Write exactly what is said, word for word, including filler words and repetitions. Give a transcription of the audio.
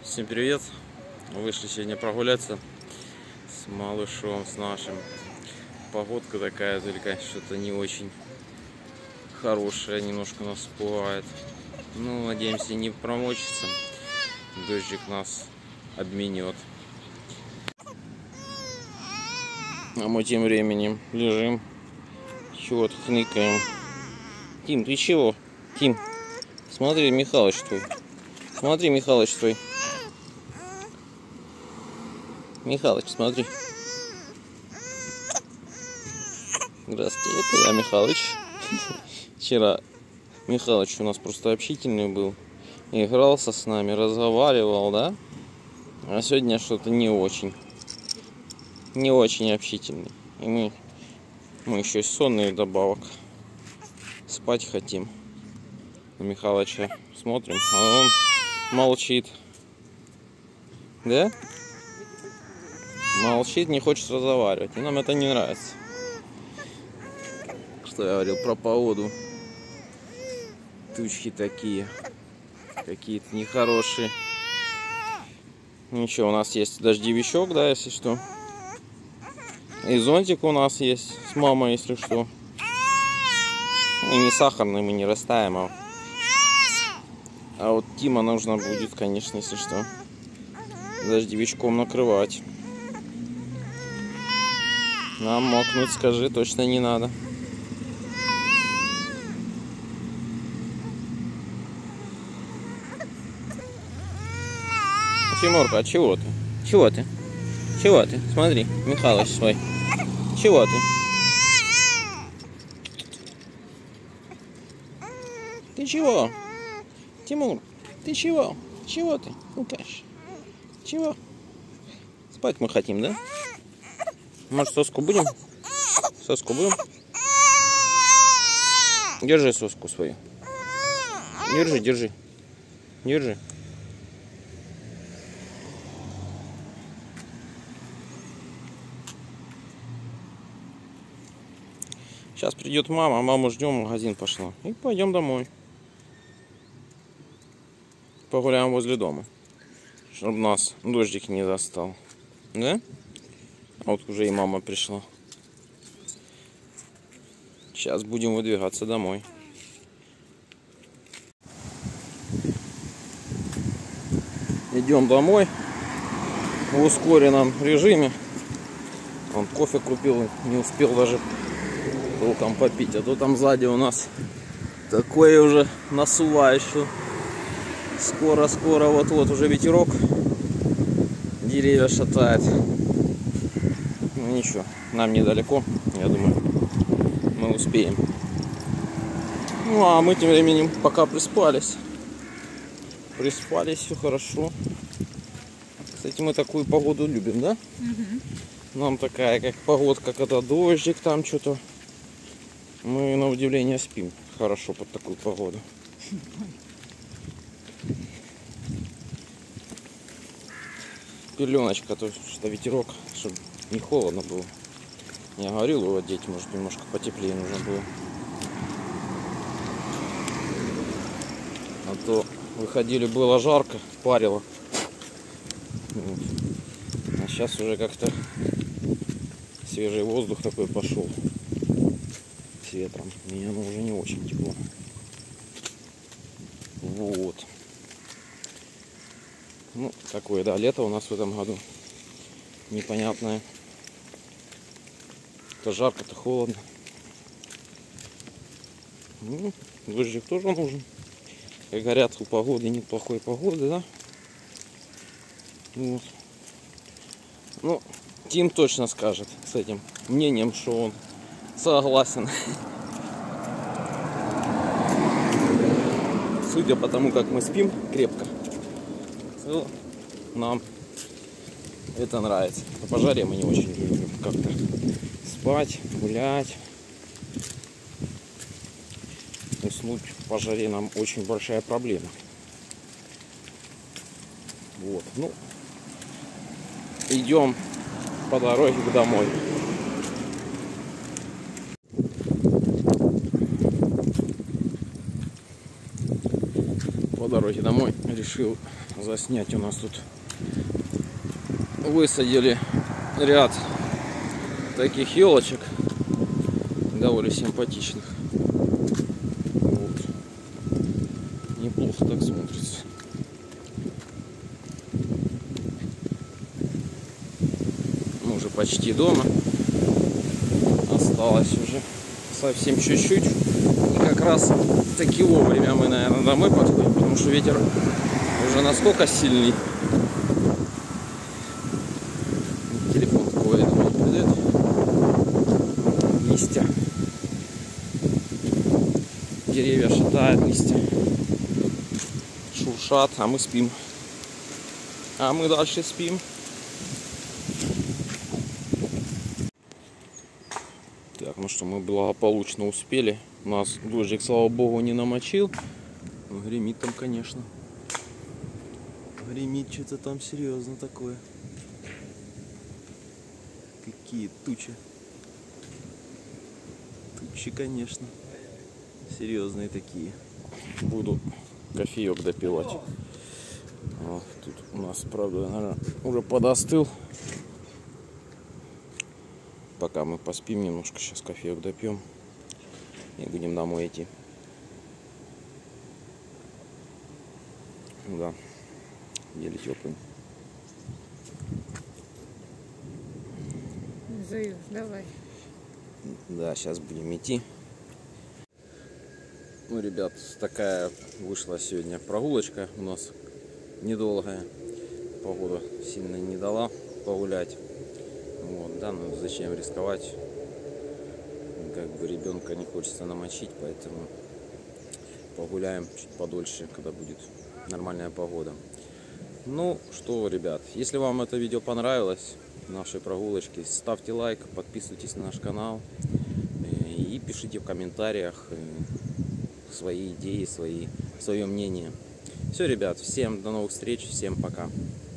Всем привет! Вышли сегодня прогуляться с малышом, с нашим. Погодка такая, только что-то не очень хорошая, немножко нас пугает. Ну, надеемся, не промочится. Дождик нас обменет. А мы тем временем лежим, чего-то хныкаем. Тим, ты чего? Тим, смотри, Михалыч твой. Смотри, Михалыч твой. Михалыч, смотри. Здравствуйте, это я, Михалыч. Вчера Михалыч у нас просто общительный был. Игрался с нами, разговаривал, да? А сегодня что-то не очень. Не очень общительный. И мы, мы еще и сонные вдобавок. Спать хотим. На Михалыча смотрим, а он молчит. Да? Молчит, не хочет разговаривать. И нам это не нравится. Что я говорил про погоду. Тучки такие. Какие-то нехорошие. Ничего, у нас есть дождевичок, да, если что. И зонтик у нас есть с мамой, если что. И не сахарный, мы не растаем. А, а вот Тима нужно будет, конечно, если что, дождевичком накрывать. Нам мокнуть, скажи, точно не надо. Тимурка, а чего ты? Чего ты? Чего ты? Смотри, Михалыч свой. Чего ты? Ты чего? Тимур, ты чего? Чего ты? Лукаш? Чего? Спать мы хотим, да? Может, соску будем? Соску будем? Держи соску свою. Держи, держи. Держи. Сейчас придет мама, маму ждем, в магазин пошла. И пойдем домой. Погуляем возле дома. Чтобы нас дождик не застал. Да? А вот уже и мама пришла. Сейчас будем выдвигаться домой. Идем домой в ускоренном режиме. Он кофе купил, не успел даже толком попить. А то там сзади у нас такое уже насувающее. Скоро-скоро, вот-вот уже ветерок. Деревья шатает. Ну ничего, нам недалеко, я думаю, мы успеем. Ну а мы тем временем пока приспались. Приспались, все хорошо. Кстати, мы такую погоду любим, да? Угу. Нам такая, как погодка, когда дождик там что-то. Мы на удивление спим хорошо под такую погоду. Пеленочка, то что ветерок, чтобы не холодно было. Я говорил его одеть, может немножко потеплее нужно было. А то выходили, было жарко, парило. А сейчас уже как-то свежий воздух такой пошел. С ветром. Мне оно уже не очень тепло. Вот. Ну, такое, да, лето у нас в этом году непонятное. То жарко, то холодно. Ну, дождик тоже нужен. Как говорят, у погоды нет плохой погоды, да? Вот. Ну, Тим точно скажет с этим мнением, что он согласен. Судя по тому, как мы спим крепко, нам это нравится. По пожаре мы не очень любим как-то спать, гулять. Уснуть в пожаре нам очень большая проблема. Вот, ну, идем по дороге домой. по дороге домой решил заснять. У нас тут высадили ряд таких елочек довольно симпатичных. Вот. Неплохо так смотрится. Мы уже почти дома. Осталось уже совсем чуть-чуть. И как раз таки вовремя мы, наверное, домой подходим, потому что ветер уже насколько сильный. Телефон такой, я думаю, придет. Листья. Деревья шатают, листья шуршат, а мы спим. А мы дальше спим. Так, ну что, мы благополучно успели. У нас дождик, слава богу, не намочил. Но гремит там, конечно. Гремит что-то там серьезно такое. Какие тучи. Тучи, конечно. Серьезные такие. Буду кофеек допивать. Вот, тут у нас, правда, наверное, уже подостыл. Пока мы поспим немножко, сейчас кофеек допьем и будем домой идти. Да, еле теплый. Заюш, давай. Да, сейчас будем идти. Ну, ребят, такая вышла сегодня прогулочка у нас недолгая. Погода сильно не дала погулять. Вот, да, ну зачем рисковать? Как бы ребенка не хочется намочить, поэтому погуляем чуть подольше, когда будет нормальная погода. Ну что, ребят, если вам это видео понравилось, нашей прогулочки, ставьте лайк, подписывайтесь на наш канал и пишите в комментариях свои идеи, свои, свое мнение. Все, ребят, всем до новых встреч, всем пока.